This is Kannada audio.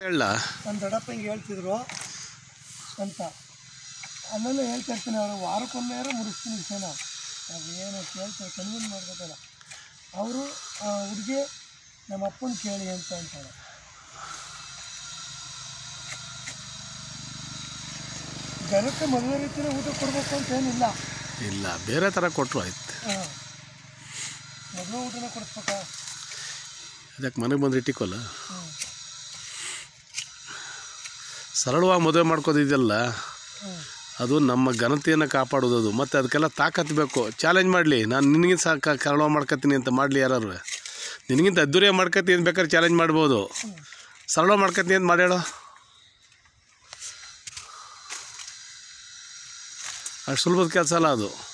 ಹೇಳ ನನ್ನ ದೊಡ್ಡಪ್ಪ ಹಿಂಗೆ ಹೇಳ್ತಿದ್ರು ಅಂತ ಅಲ್ಲೆಲ್ಲ ಹೇಳ್ತಾ ಇರ್ತೀನಿ. ಅವರು ವಾರಕ್ಕೊಮ್ಮೆಯಾರು ಮುಗಿಸ್ತೀನಿ ವಿಷಯನ. ಅದು ಏನು ಕೇಳ್ತಾರೆ ಕನ್ವಿನ್ಸ್ ಮಾಡ್ಕೋತಲ್ಲ ಅವರು. ಹುಡುಗಿ ನಮ್ಮ ಅಪ್ಪನ ಕೇಳಿ ಅಂತ ಅಂತಾರೆ. ಜನಕ್ಕೆ ಮದುವೆ ರೀತಿಯೇ ಊಟ ಕೊಡಬೇಕು ಅಂತ ಏನಿಲ್ಲ. ಇಲ್ಲ, ಬೇರೆ ಥರ ಕೊಟ್ಟರು ಆಯ್ತು. ಹಾಂ, ಮದುವೆ ಊಟನೇ ಕೊಡಿಸ್ಬೇಕಾ? ಅದಕ್ಕೆ ಮನೆಗೆ ಬಂದು ಇಟ್ಟಿಕೋಲ್ಲ. ಸರಳವಾಗಿ ಮದುವೆ ಮಾಡ್ಕೋದಿದೆಯಲ್ಲ, ಅದು ನಮ್ಮ ಘನತೆಯನ್ನು ಕಾಪಾಡೋದು. ಅದು ಮತ್ತು ಅದಕ್ಕೆಲ್ಲ ತಾಕತ್ತು ಬೇಕು. ಚಾಲೆಂಜ್ ಮಾಡಲಿ, ನಾನು ನಿನಗಿಂತ ಸರಳವಾಗಿ ಮಾಡ್ಕೊತೀನಿ ಅಂತ ಮಾಡಲಿ. ಯಾರು ನಿನಗಿಂತ ಅದ್ದೂರಿಯಾಗಿ ಮಾಡ್ಕೊತೀನಿ ಅಂತ ಬೇಕಾದ್ರೆ ಚಾಲೆಂಜ್ ಮಾಡ್ಬೋದು. ಸರಳವಾಗಿ ಮಾಡ್ಕೊತೀನಿ ಅಂತ ಮಾಡಿ ಹೇಳೋ. ಅಷ್ಟು ಸುಲಭದ ಕೆಲಸ ಅಲ್ಲ ಅದು.